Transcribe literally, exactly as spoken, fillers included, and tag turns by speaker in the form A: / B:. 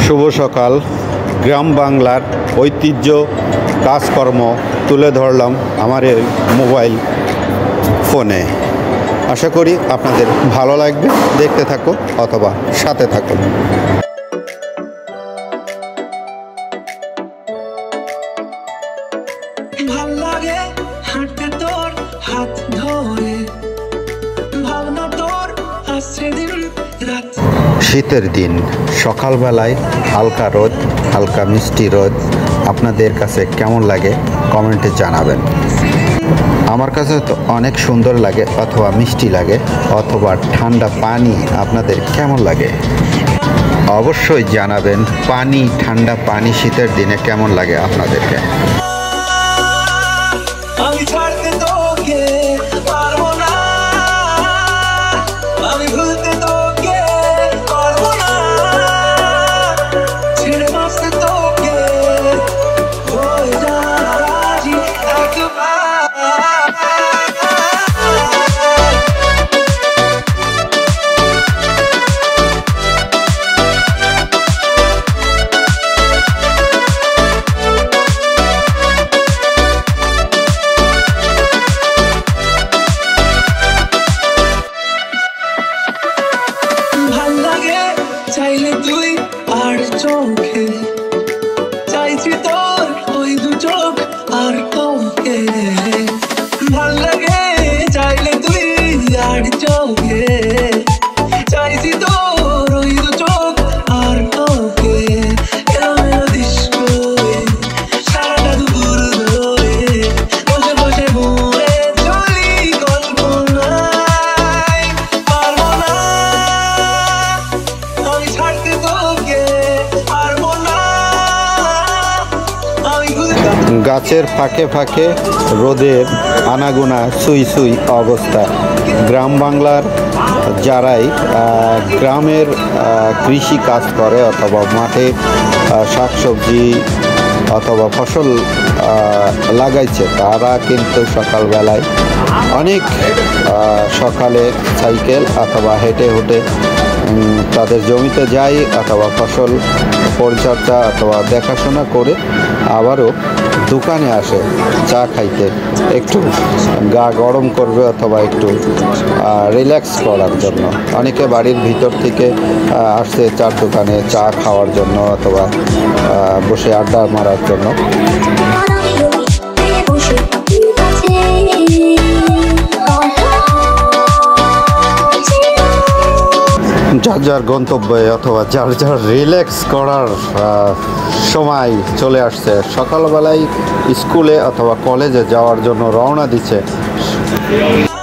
A: শুভ সকাল। গ্রাম বাংলার ঐতিহ্য কাজকর্ম তুলে ধরলাম আমার এই মোবাইল ফোনে। আশা করি আপনাদের ভালো লাগবে। দেখতে থাকুন অথবা সাথে থাকুন।
B: ভাল লাগে হাঁটতে তোর হাত ধরে, ভাবনা তোর আসছে দিন রাত।
A: শীতের দিন সকালবেলায় হালকা রোদ, হালকা মিষ্টি রোদ আপনাদের কাছে কেমন লাগে কমেন্টে জানাবেন। আমার কাছে তো অনেক সুন্দর লাগে, অথবা মিষ্টি লাগে, অথবা ঠান্ডা পানি আপনাদের কেমন লাগে অবশ্যই জানাবেন। পানি, ঠান্ডা পানি শীতের দিনে কেমন লাগে আপনাদেরকে।
B: আমি ছাড়তে তোকে পারবো না, আমি ভুলতে তোকে পারবো না, ছেড়ে বাঁচতে তোকে হয়ে যা রাজি একবার। চাইলে তুই আর চোখে, চাইছি তোর ওই দু চোখ আর তোকে। ভাল লাগে চাইলে তুই আর চোখে, চাইছি তোর ওই দু চোখ আর তোকে। এলোমেলো ডিস্কো সারাটা দুপুর ধরে বসে বসে ঘুরে চলি কল্পনায়। পারবো না আমি ছাড়তে তোকে, পারবো না আমি ভুলতে।
A: গাছের ফাঁকে ফাঁকে রোদের আনাগোনা সুই সুই অবস্থা। গ্রাম বাংলার যারাই গ্রামের কৃষি কাজ করে অথবা মাঠে শাকসবজি অথবা ফসল লাগাইছে, তারা কিন্তু সকালবেলায় অনেক সকালে সাইকেল অথবা হেঁটে হেঁটে তাদের জমিতে যায়, অথবা ফসল পরিচর্যা অথবা দেখাশোনা করে আবারও দোকানে আসে চা খাইতে, একটু গা গরম করবে অথবা একটু রিল্যাক্স করার জন্য। অনেকে বাড়ির ভিতর থেকে আসছে চার দোকানে চা খাওয়ার জন্য অথবা বসে আড্ডা মারার জন্য। যার যার গন্তব্যে অথবা যার যার রিল্যাক্স করার সময় চলে আসছে। সকালবেলায় স্কুলে অথবা কলেজে যাওয়ার জন্য রওনা দিচ্ছে।